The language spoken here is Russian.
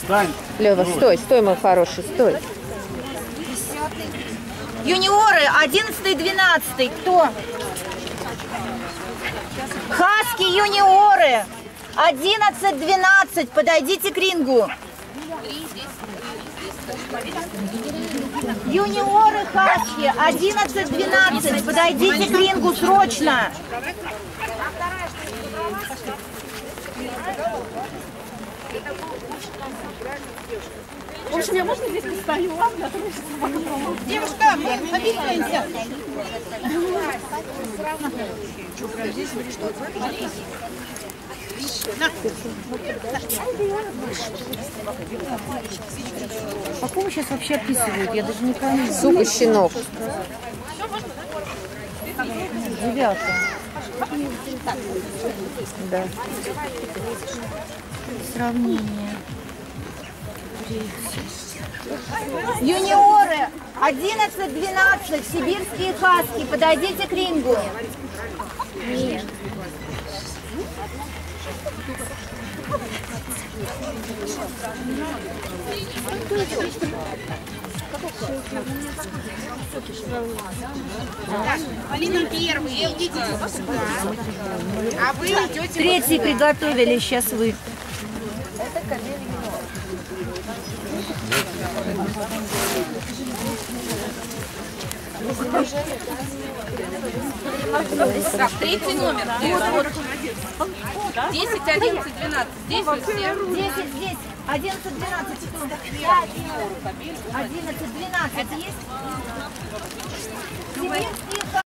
Лева, стой, стой, мой хороший, стой. Юниоры 11-12. Кто? Хаски юниоры 11-12. Подойдите к рингу. Юниоры хаски 11-12. Подойдите к рингу срочно. В общем, я можно здесь постою, ладно? Девушка, мы объясняемся. А кого сейчас вообще описывают? Я даже не пойму. Суп и щенок. 9. Да. Сравнение. Юниоры 11-12. Сибирские хаски. Подойдите к рингу. Полина первые, идите сюда. А вы идете. Третий приготовили, сейчас вы. Так, третий номер. Вот. 10, 11, 12. Здесь вот все. 10 здесь. 11-12. 11-12 есть? Сибирские